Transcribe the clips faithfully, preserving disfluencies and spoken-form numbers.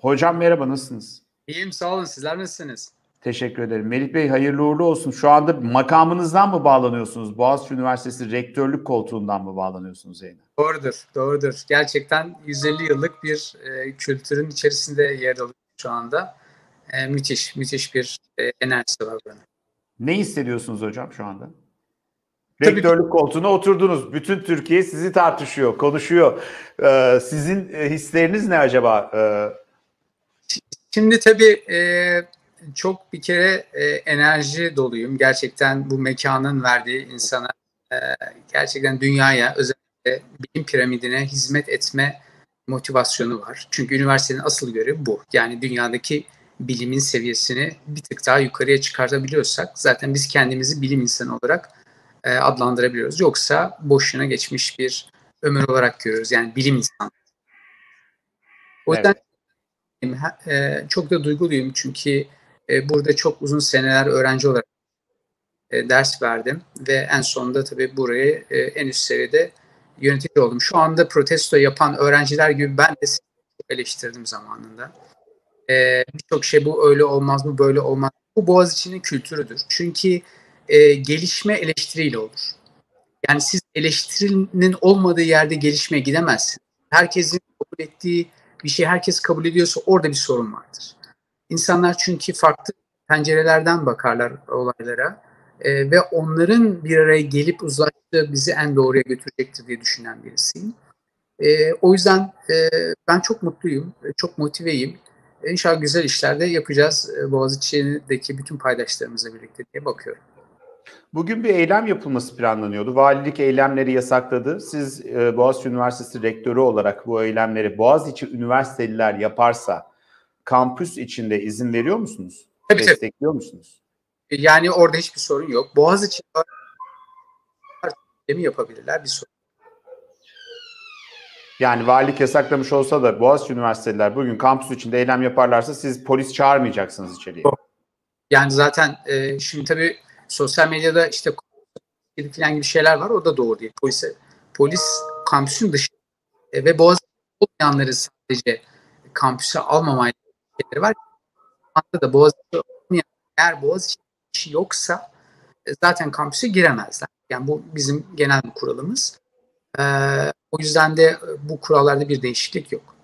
Hocam merhaba, nasılsınız? İyiyim, sağ olun. Sizler nasılsınız? Teşekkür ederim. Melih Bey, hayırlı uğurlu olsun. Şu anda makamınızdan mı bağlanıyorsunuz? Boğaziçi Üniversitesi rektörlük koltuğundan mı bağlanıyorsunuz yayına? Doğrudur, doğrudur. Gerçekten yüz elli yıllık bir e, kültürün içerisinde yer alıyor şu anda. E, müthiş, müthiş bir e, enerjisi var buranın. Ne hissediyorsunuz hocam şu anda? Tabii Rektörlük koltuğuna oturdunuz. Bütün Türkiye sizi tartışıyor, konuşuyor. Ee, sizin hisleriniz ne acaba? Ee... Şimdi tabii e, çok bir kere e, enerji doluyum. Gerçekten bu mekanın verdiği insana, e, gerçekten dünyaya, özellikle bilim piramidine hizmet etme motivasyonu var. Çünkü üniversitenin asıl görevi bu. Yani dünyadaki bilimin seviyesini bir tık daha yukarıya çıkartabiliyorsak zaten biz kendimizi bilim insanı olarak e, adlandırabiliyoruz. Yoksa boşuna geçmiş bir ömür olarak görüyoruz. Yani bilim insanı. O yüzden evet. Çok da duyguluyum çünkü burada çok uzun seneler öğrenci olarak ders verdim ve en sonunda tabii burayı en üst seviyede yönetici oldum. Şu anda protesto yapan öğrenciler gibi ben de eleştirdim zamanında. Birçok şey bu öyle olmaz, bu böyle olmaz. Bu Boğaziçi'nin kültürüdür. Çünkü gelişme eleştiriyle olur. Yani siz eleştirinin olmadığı yerde gelişmeye gidemezsiniz. Herkesin kabul ettiği bir şey herkes kabul ediyorsa orada bir sorun vardır. İnsanlar çünkü farklı pencerelerden bakarlar olaylara e, ve onların bir araya gelip uzlaştığı bizi en doğruya götürecektir diye düşünen birisiyim. E, o yüzden e, ben çok mutluyum, çok motiveyim. E, İnşallah güzel işler de yapacağız e, Boğaziçi'deki bütün paydaşlarımızla birlikte diye bakıyorum. Bugün bir eylem yapılması planlanıyordu. Valilik eylemleri yasakladı. Siz e, Boğaziçi Üniversitesi rektörü olarak bu eylemleri Boğaziçi üniversiteliler yaparsa kampüs içinde izin veriyor musunuz? Tabii, Destekliyor tabii. musunuz? Yani orada hiçbir sorun yok. Boğaziçi eylemi yapabilirler, bir sorun. Yani valilik yasaklamış olsa da Boğaziçi üniversiteliler bugün kampüs içinde eylem yaparlarsa siz polis çağırmayacaksınız içeriye. Yani zaten e, şimdi tabii sosyal medyada işte falan gibi şeyler var. O da doğru değil. Polis, polis kampüsün dışında e, ve Boğaziçi olmayanları sadece kampüse almamayla şeyleri var. Hatta da Boğaziçi olmayan, eğer Boğaziçi işi yoksa e, zaten kampüse giremezler. Yani bu bizim genel bir kuralımız. E, o yüzden de bu kurallarda bir değişiklik yok.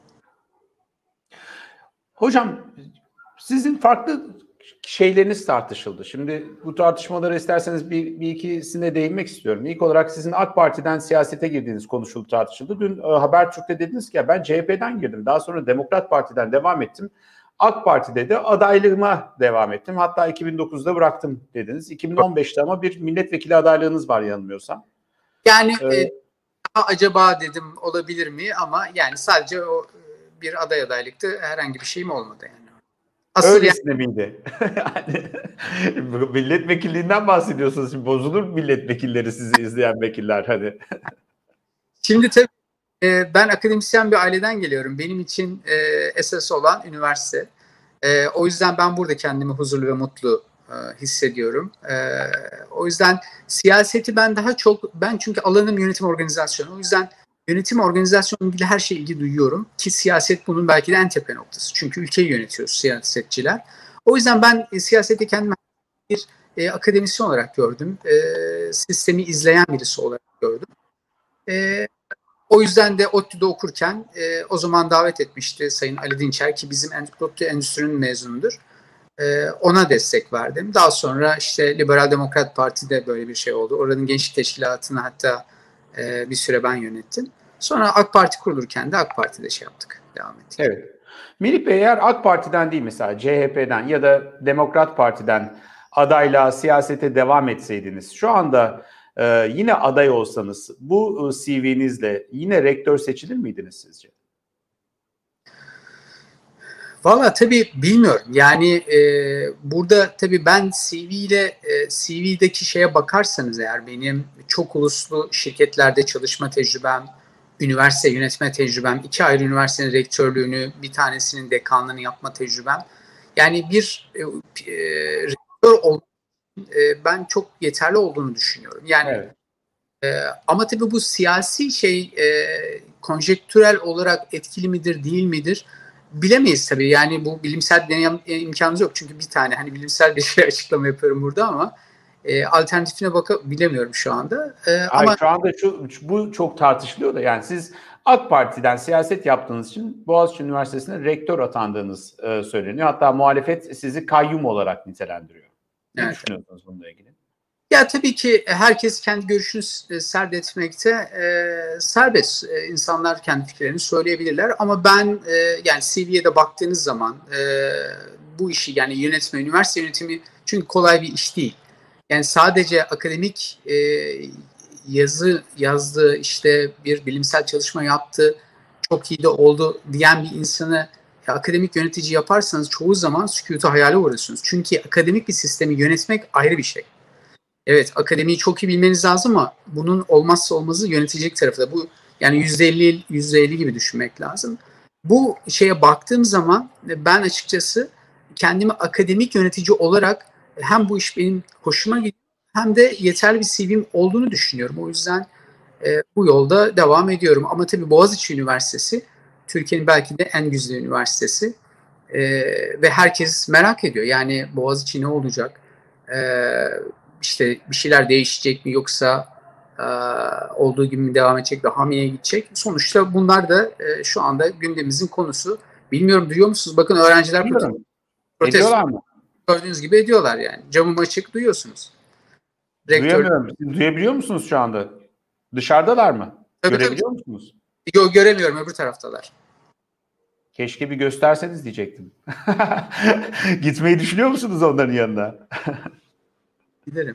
Hocam, sizin farklı şeyleriniz tartışıldı. Şimdi bu tartışmaları isterseniz bir, bir ikisine değinmek istiyorum. İlk olarak sizin AK Parti'den siyasete girdiğiniz konuşuldu, tartışıldı. Dün e, Habertürk'te dediniz ki ya ben C H P'den girdim. Daha sonra Demokrat Parti'den devam ettim. AK Parti'de de adaylığıma devam ettim. Hatta iki bin dokuzda bıraktım dediniz. iki bin on beşte ama bir milletvekili adaylığınız var yanılmıyorsam. Yani ee, e, daha acaba dedim olabilir mi ama yani sadece o bir aday adaylıktı. Herhangi bir şeyim olmadı yani. Asıl öylesine yani... miydi? Yani, milletvekilliğinden bahsediyorsunuz. Şimdi bozulur mu milletvekilleri, sizi izleyen vekiller hani? Şimdi tabii e, ben akademisyen bir aileden geliyorum. Benim için e, esas olan üniversite. E, o yüzden ben burada kendimi huzurlu ve mutlu e, hissediyorum. E, o yüzden siyaseti ben daha çok, ben çünkü alanım yönetim organizasyonu. O yüzden yönetim organizasyonu ilgili her şeye ilgi duyuyorum. Ki siyaset bunun belki de en tepe noktası. Çünkü ülkeyi yönetiyoruz siyasetçiler. O yüzden ben e, siyaseti kendime bir e, akademisyen olarak gördüm. E, sistemi izleyen birisi olarak gördüm. E, o yüzden de ODTÜ'de okurken e, o zaman davet etmişti Sayın Ali Dinçer ki bizim ODTÜ Endüstri'nin mezunudur. E, ona destek verdim. Daha sonra işte Liberal Demokrat Parti'de böyle bir şey oldu. Oranın gençlik teşkilatını hatta e, bir süre ben yönettim. Sonra AK Parti kurulurken de AK Parti'de şey yaptık, devam ettik. Evet. Melih Bey, eğer AK Parti'den değil mesela C H P'den ya da Demokrat Parti'den adaylığa, siyasete devam etseydiniz, şu anda e, yine aday olsanız bu e, C V'nizle yine rektör seçilir miydiniz sizce? Valla tabii bilmiyorum. Yani e, burada tabii ben C V ile e, C V'deki şeye bakarsanız eğer benim çok uluslu şirketlerde çalışma tecrübem, üniversite yönetme tecrübem, iki ayrı üniversitenin rektörlüğünü, bir tanesinin dekanlığını yapma tecrübem. Yani bir e, e, rektör olmak e, ben çok yeterli olduğunu düşünüyorum. Yani evet. e, ama tabii bu siyasi şey e, konjektürel olarak etkili midir, değil midir? bilemeyiz tabii. Yani bu bilimsel deneyim imkanımız yok. Çünkü bir tane hani bilimsel bir şey açıklama yapıyorum burada ama e, alternatifine bakıp bilemiyorum şu anda. E, Ay, ama şu anda şu, bu çok tartışılıyor da yani siz AK Parti'den siyaset yaptığınız için Boğaziçi Üniversitesi'ne rektör atandığınız e, söyleniyor. Hatta muhalefet sizi kayyum olarak nitelendiriyor. Ne evet. düşünüyorsunuz bununla ilgili? Ya tabii ki herkes kendi görüşünü serdetmekte e, serbest. E, insanlar kendi fikirlerini söyleyebilirler ama ben e, yani C V'ye de baktığınız zaman e, bu işi yani yönetme, üniversite yönetimi çünkü kolay bir iş değil. Yani sadece akademik e, yazı yazdı, işte bir bilimsel çalışma yaptı, çok iyi de oldu diyen bir insanı ya, akademik yönetici yaparsanız çoğu zaman sükutu hayale uğrarsınız. Çünkü akademik bir sistemi yönetmek ayrı bir şey. Evet, akademiyi çok iyi bilmeniz lazım ama bunun olmazsa olmazı yönetecek tarafı da bu. Yani yüzde elli yüzde elli gibi düşünmek lazım. Bu şeye baktığım zaman ben açıkçası kendimi akademik yönetici olarak hem bu iş benim hoşuma gidiyor hem de yeterli bir C V'm olduğunu düşünüyorum. O yüzden e, bu yolda devam ediyorum. Ama tabii Boğaziçi Üniversitesi Türkiye'nin belki de en güzel üniversitesi. E, ve herkes merak ediyor. Yani Boğaziçi ne olacak? Eee İşte bir şeyler değişecek mi yoksa e, olduğu gibi mi devam edecek, daha mı iyi gidecek? Sonuçta bunlar da e, şu anda gündemimizin konusu. Bilmiyorum duyuyor musunuz? Bakın öğrenciler protesto, Ediyorlar mı? gördüğünüz gibi ediyorlar yani. Camım açık duyuyorsunuz. Rektör, Duyamıyorum. Siz duyabiliyor musunuz şu anda? Dışarıdalar mı? tabii, Görebiliyor tabii. musunuz? Yo, göremiyorum öbür taraftalar. Keşke bir gösterseniz diyecektim. Gitmeyi düşünüyor musunuz onların yanına? Giderim.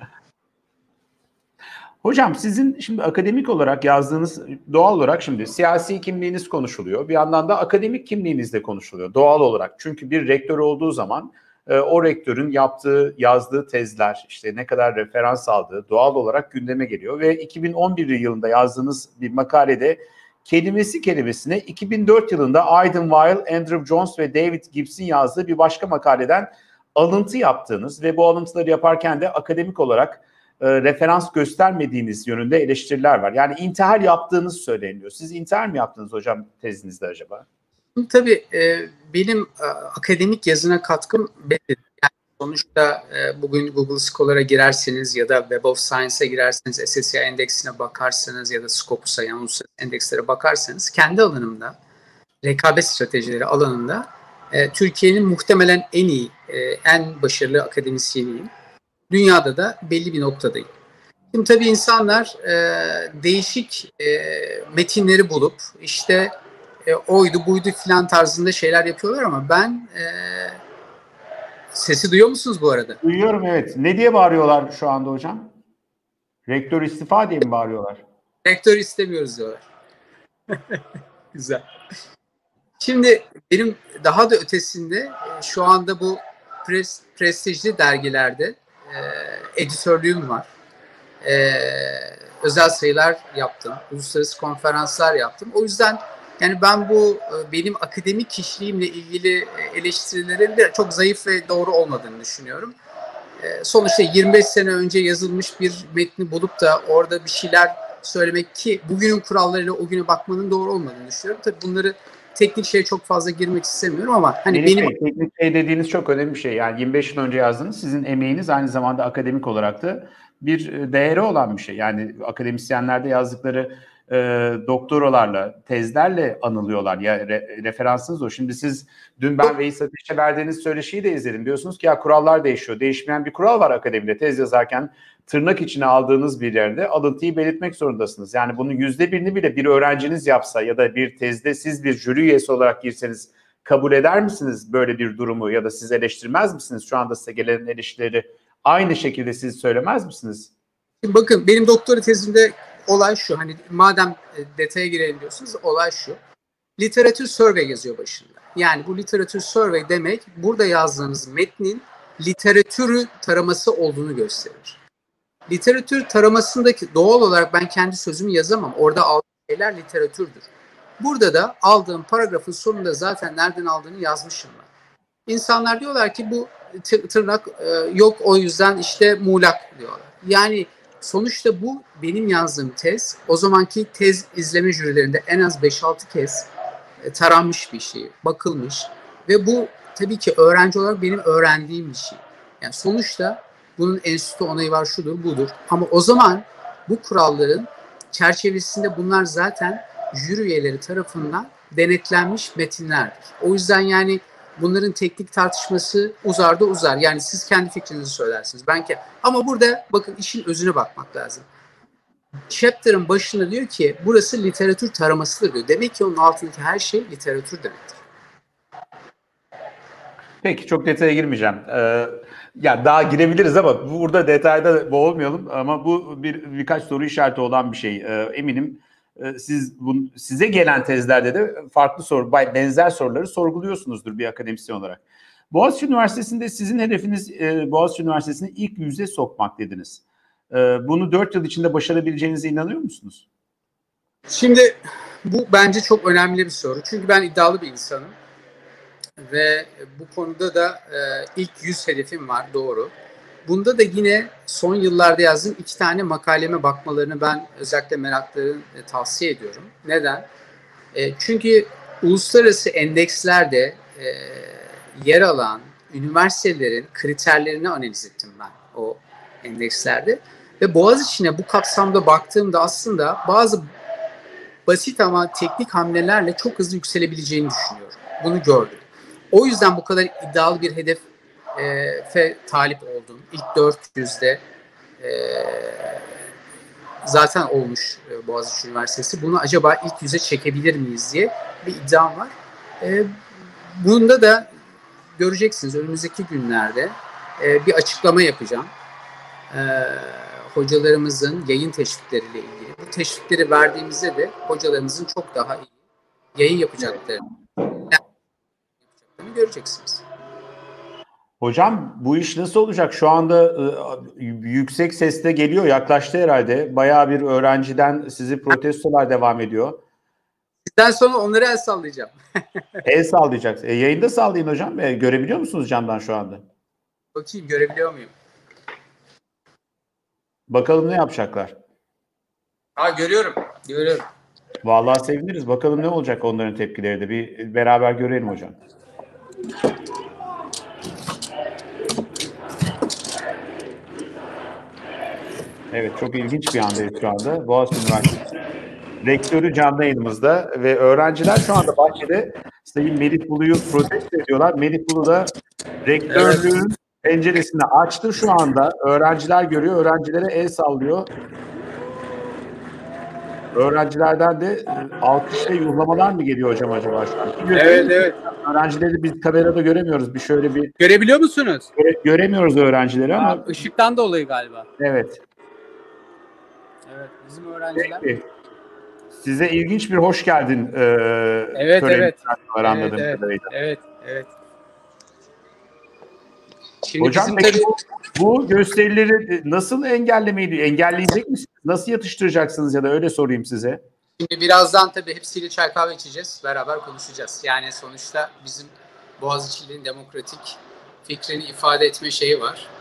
Hocam sizin şimdi akademik olarak yazdığınız doğal olarak şimdi siyasi kimliğiniz konuşuluyor. Bir yandan da akademik kimliğiniz de konuşuluyor doğal olarak. Çünkü bir rektör olduğu zaman e, o rektörün yaptığı, yazdığı tezler, işte ne kadar referans aldığı doğal olarak gündeme geliyor. Ve iki bin on bir yılında yazdığınız bir makalede kelimesi kelimesine iki bin dört yılında Aidan Weil, Andrew Jones ve David Gibbs'in yazdığı bir başka makaleden alıntı yaptığınız ve bu alıntıları yaparken de akademik olarak e, referans göstermediğiniz yönünde eleştiriler var. Yani intihar yaptığınız söyleniyor. Siz intihar mı yaptınız hocam tezinizde acaba? Tabii e, benim e, akademik yazına katkım belli. Yani sonuçta e, bugün Google Scholar'a girerseniz ya da Web of Science'a girerseniz, S S C I endeksine bakarsanız ya da Scopus'a yani uluslararası endekslere bakarsanız kendi alanımda, rekabet stratejileri alanında e, Türkiye'nin muhtemelen en iyi, e, en başarılı akademisyeniyim. Dünyada da belli bir noktadayım. Şimdi tabii insanlar e, değişik e, metinleri bulup işte e, oydu buydu filan tarzında şeyler yapıyorlar ama ben e, sesi duyuyor musunuz bu arada? Duyuyorum, evet. Ne diye bağırıyorlar şu anda hocam? Rektör istifa diye mi bağırıyorlar? Rektör istemiyoruz diyorlar. Güzel. Şimdi benim daha da ötesinde e, şu anda bu pres, prestijli dergilerde e, editörlüğüm var. E, özel sayılar yaptım. Uluslararası konferanslar yaptım. O yüzden yani ben bu e, benim akademik kişiliğimle ilgili eleştirilerin de çok zayıf ve doğru olmadığını düşünüyorum. E, sonuçta yirmi beş sene önce yazılmış bir metni bulup da orada bir şeyler söylemek ki bugünün kurallarıyla o güne bakmanın doğru olmadığını düşünüyorum. Tabii bunları teknik şeye çok fazla girmek istemiyorum ama hani Melih benim Bey, teknik şey dediğiniz çok önemli bir şey. Yani yirmi beş yıl önce yazdınız. Sizin emeğiniz aynı zamanda akademik olarak da bir değeri olan bir şey. Yani akademisyenlerde yazdıkları e, doktoralarla, tezlerle anılıyorlar. Ya re, referansınız o. Şimdi siz dün ben Veys Ateş'e verdiğiniz söyleşiyi de izledim. Diyorsunuz ki ya kurallar değişiyor. Değişmeyen bir kural var akademide. Tez yazarken tırnak içine aldığınız bir yerde alıntıyı belirtmek zorundasınız. Yani bunun yüzde birini bile bir öğrenciniz yapsa ya da bir tezde siz bir jüri üyesi olarak girseniz kabul eder misiniz böyle bir durumu ya da siz eleştirmez misiniz? Şu anda size gelen eleştirileri aynı şekilde siz söylemez misiniz? Bakın benim doktora tezimde olay şu, hani madem detaya girelim diyorsunuz, olay şu. Literatür survey yazıyor başında. Yani bu literatür survey demek burada yazdığınız metnin literatürü taraması olduğunu gösterir. Literatür taramasındaki doğal olarak ben kendi sözümü yazamam. Orada aldığım şeyler literatürdür. Burada da aldığım paragrafın sonunda zaten nereden aldığını yazmışım ben. İnsanlar diyorlar ki bu tırnak e, yok o yüzden işte muğlak diyorlar. Yani sonuçta bu benim yazdığım tez. O zamanki tez izleme jürilerinde en az beş altı kez e, taranmış bir şey, bakılmış ve bu tabii ki öğrenci olarak benim öğrendiğim bir şey. Yani sonuçta bunun enstitü onayı var, şudur, budur. Ama o zaman bu kuralların çerçevesinde bunlar zaten jüri üyeleri tarafından denetlenmiş metinlerdir. O yüzden yani bunların teknik tartışması uzar da uzar. Yani siz kendi fikrinizi söylersiniz. Ben ki ama burada bakın işin özüne bakmak lazım. Chapter'ın başında diyor ki burası literatür taramasıdır diyor. Demek ki onun altındaki her şey literatür demektir. Peki çok detaya girmeyeceğim. Ee, ya daha girebiliriz ama burada detayda boğulmayalım. Ama bu bir birkaç soru işareti olan bir şey. Ee, eminim e, siz bu, size gelen tezlerde de farklı soru, benzer soruları sorguluyorsunuzdur bir akademisyen olarak. Boğaziçi Üniversitesi'nde sizin hedefiniz e, Boğaziçi Üniversitesi'ni ilk yüze sokmak dediniz. E, bunu dört yıl içinde başarabileceğinize inanıyor musunuz? Şimdi bu bence çok önemli bir soru. Çünkü ben iddialı bir insanım. Ve bu konuda da e, ilk yüz hedefim var, doğru. Bunda da yine son yıllarda yazdığım iki tane makaleme bakmalarını ben özellikle meraklıların e, tavsiye ediyorum. Neden? E, çünkü uluslararası endekslerde e, yer alan üniversitelerin kriterlerini analiz ettim ben o endekslerde. Ve Boğaziçi'ne bu kapsamda baktığımda aslında bazı basit ama teknik hamlelerle çok hızlı yükselebileceğini düşünüyorum. Bunu gördüm. O yüzden bu kadar iddialı bir hedefe talip oldum. İlk dört yüzde e, zaten olmuş e, Boğaziçi Üniversitesi. Bunu acaba ilk yüze çekebilir miyiz diye bir iddiam var. E, bunda da göreceksiniz önümüzdeki günlerde e, bir açıklama yapacağım. E, hocalarımızın yayın teşvikleriyle ilgili. Bu teşvikleri verdiğimizde de hocalarımızın çok daha iyi yayın yapacaklarını göreceksiniz. Hocam bu iş nasıl olacak? Şu anda e, yüksek sesle geliyor, yaklaştı herhalde. Bayağı bir öğrenciden sizi protestolar devam ediyor. Sizden sonra onları el sallayacağım. El sallayacaksınız. E, yayında sallayın hocam. E, görebiliyor musunuz camdan şu anda? Bakayım görebiliyor muyum? Bakalım ne yapacaklar? Ha görüyorum. Görüyorum. Vallahi seviniriz. Bakalım ne olacak onların tepkileri de. Bir beraber görelim hocam. Evet, çok ilginç bir andayız şu anda. Boğaziçi Üniversitesi rektörü canlı yayınımızda ve öğrenciler şu anda bahçede Sayın Melih Bulu'yu protesto ediyorlar. Melih Bulu da rektörlüğün evet. penceresini açtı şu anda. Öğrenciler görüyor, öğrencilere el sallıyor. Öğrencilerden de alkış ve yuhlamalar mı geliyor hocam acaba şu an? Evet, evet. Öğrencileri biz kamerada göremiyoruz. Bir şöyle bir görebiliyor musunuz? Göre, göremiyoruz öğrencileri ama. Aa, ışıktan dolayı galiba. Evet. Evet, bizim öğrenciler. Peki. Size ilginç bir hoş geldin. E, evet, evet. Var, anladığım evet, kadarıyla. Evet, evet. Şimdi hocam peki tabii... bu, bu gösterileri nasıl engellemeyi, engelleyecek misiniz? Nasıl yatıştıracaksınız ya da öyle sorayım size. Şimdi birazdan tabii hepsiyle çay kahve içeceğiz. Beraber konuşacağız. Yani sonuçta bizim Boğaziçi'nin demokratik fikrini ifade etme şeyi var.